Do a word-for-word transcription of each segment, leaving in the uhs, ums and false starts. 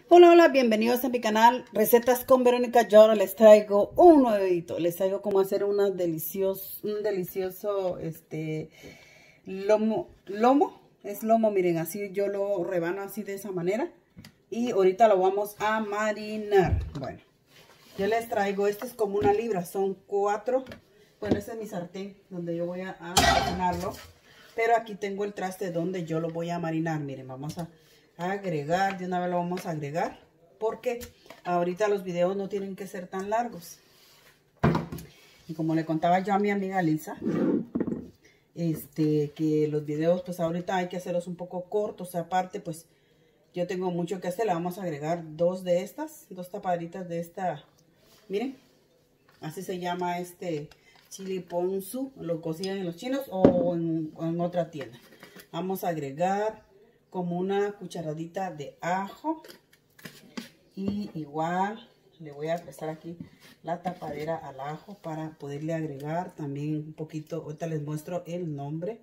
Hola, hola, bienvenidos a mi canal Recetas con Verónica. Yo ahora les traigo un nuevito. Les traigo cómo hacer una delicioso, un delicioso este lomo, lomo, es lomo, miren, así yo lo rebano así de esa manera. Y ahorita lo vamos a marinar. Bueno, yo les traigo, este es como una libra, son cuatro. Bueno, este es mi sartén donde yo voy a, a marinarlo. Pero aquí tengo el traste donde yo lo voy a marinar. Miren, vamos a agregar, de una vez lo vamos a agregar. Porque ahorita los videos no tienen que ser tan largos. Y como le contaba yo a mi amiga Lisa, este, que los videos pues ahorita hay que hacerlos un poco cortos. Aparte pues yo tengo mucho que hacer. Le vamos a agregar dos de estas, dos tapadritas de esta. Miren, así se llama este chili ponzu. Lo cocinan en los chinos o en, o en otra tienda. Vamos a agregar como una cucharadita de ajo. Y igual le voy a prestar aquí la tapadera al ajo para poderle agregar también un poquito. Ahorita les muestro el nombre.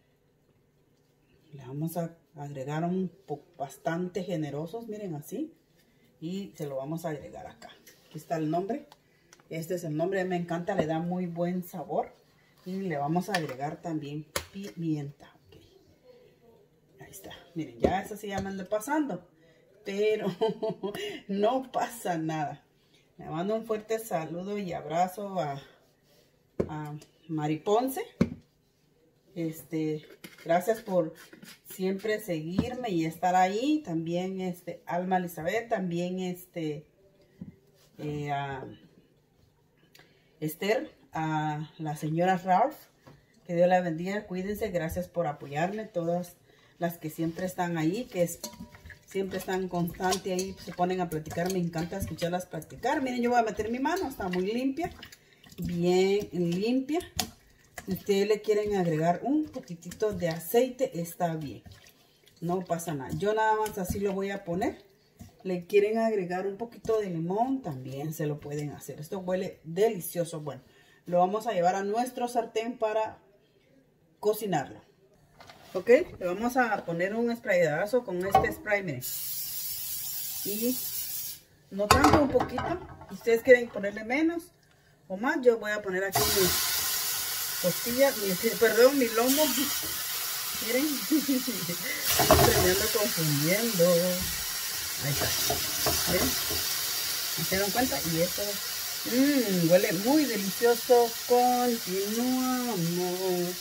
Le vamos a agregar un poco bastante generosos, miren así. Y se lo vamos a agregar acá. Aquí está el nombre. Este es el nombre, me encanta, le da muy buen sabor. Y le vamos a agregar también pimienta. Okay. Ahí está, miren, ya eso sí ya me ando pasando. Pero no pasa nada. Le mando un fuerte saludo y abrazo a, a Mari Ponce. Este, gracias por siempre seguirme y estar ahí. También este, Alma Elizabeth, también este, eh, a Esther, a la señora Ralph. Que Dios la bendiga, cuídense, gracias por apoyarme. Todas las que siempre están ahí, que es... Siempre están constantes ahí, se ponen a platicar. Me encanta escucharlas platicar. Miren, yo voy a meter mi mano, está muy limpia. Bien limpia. Si ustedes le quieren agregar un poquitito de aceite, está bien. No pasa nada. Yo nada más así lo voy a poner. Le quieren agregar un poquito de limón, también se lo pueden hacer. Esto huele delicioso. Bueno, lo vamos a llevar a nuestro sartén para cocinarlo. Ok, le vamos a poner un spraydazo con este spray, miren. Y no tanto, un poquito. Si ustedes quieren ponerle menos o más, yo voy a poner aquí mi costilla, mi, perdón, mi lomo. Miren, me ando confundiendo. Ahí está. ¿Miren? ¿Se dieron cuenta? Y esto mmm, huele muy delicioso. Continuamos.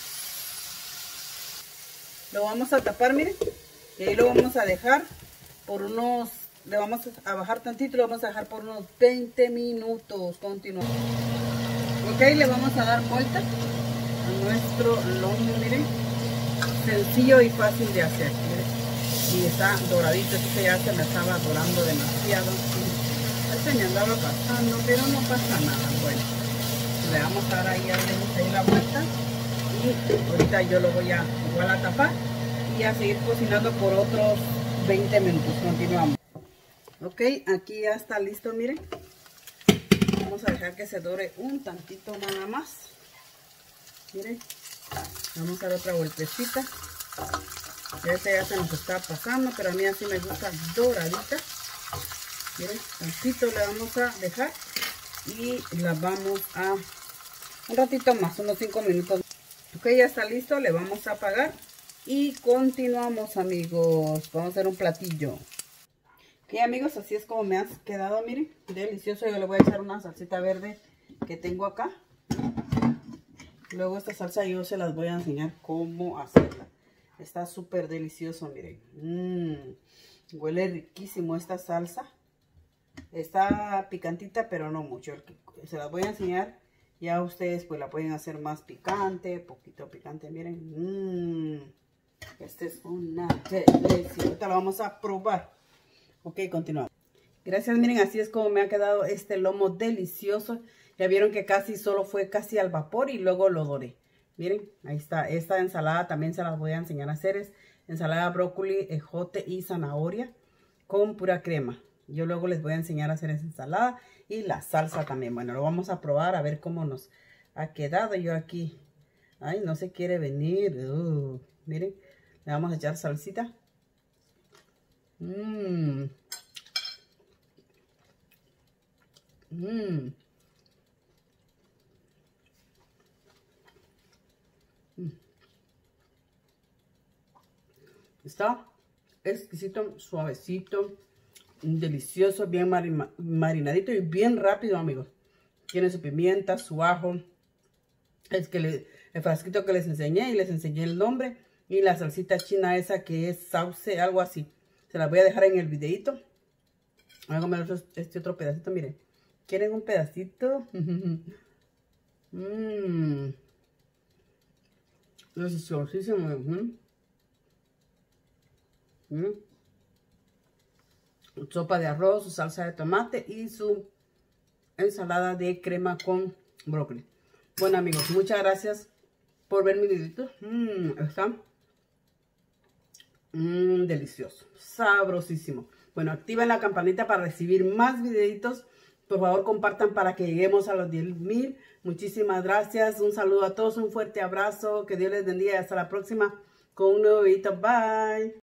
Lo vamos a tapar, miren, y ahí lo vamos a dejar por unos, le vamos a bajar tantito, lo vamos a dejar por unos veinte minutos. Continuamos. Ok, le vamos a dar vuelta a nuestro lomo, miren, sencillo y fácil de hacer, miren, y está doradito. Esto ya se me estaba dorando demasiado, este me andaba pasando, pero no pasa nada. Bueno, le vamos a dar ahí, ahí la vuelta. Y ahorita yo lo voy a igual a tapar y a seguir cocinando por otros veinte minutos. Continuamos. Ok, aquí ya está listo, miren. Vamos a dejar que se dore un tantito nada más. Miren, vamos a dar otra vueltecita. Este ya se nos está pasando, pero a mí así me gusta doradita. Miren, tantito le vamos a dejar y la vamos a un ratito más, unos cinco minutos. Ok, ya está listo, le vamos a apagar y continuamos, amigos. Vamos a hacer un platillo. Ok, amigos, así es como me ha quedado, miren, delicioso. Yo le voy a echar una salsita verde que tengo acá. Luego esta salsa yo se las voy a enseñar cómo hacerla. Está súper delicioso, miren. Mmm, huele riquísimo esta salsa. Está picantita, pero no mucho. Se las voy a enseñar. Ya ustedes pues la pueden hacer más picante, poquito picante, miren. Mmm, esta es una delicia. Ahorita la vamos a probar. Ok, continuamos. Gracias, miren, así es como me ha quedado este lomo delicioso. Ya vieron que casi solo fue casi al vapor y luego lo doré. Miren, ahí está. Esta ensalada también se las voy a enseñar a hacer. Es ensalada brócoli, ejote y zanahoria con pura crema. Yo luego les voy a enseñar a hacer esa ensalada y la salsa también. Bueno, lo vamos a probar a ver cómo nos ha quedado. Yo aquí, ay, no se quiere venir. Uh, miren, le vamos a echar salsita. Mmm, Mmm. Mm. Está exquisito, suavecito, delicioso, bien marina, marinadito y bien rápido, amigos. Tiene su pimienta, su ajo. Es que le, el frasquito que les enseñé y les enseñé el nombre. Y la salsita china esa que es sauce, algo así. Se la voy a dejar en el videito. Voy a comer este otro pedacito, miren. ¿Quieren un pedacito? Mmm. Deliciosísimo. Mm. Mm. Sopa de arroz, su salsa de tomate y su ensalada de crema con brócoli. Bueno, amigos, muchas gracias por ver mi videito. Mmm, está mmm, delicioso, sabrosísimo. Bueno, activen la campanita para recibir más videitos. Por favor, compartan para que lleguemos a los diez mil. Muchísimas gracias. Un saludo a todos, un fuerte abrazo. Que Dios les bendiga y hasta la próxima con un nuevo videito. Bye.